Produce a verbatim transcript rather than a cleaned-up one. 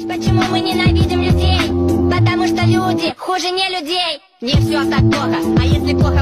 Почему мы ненавидим людей? Потому что люди хуже не людей. Не все так плохо, а если плохо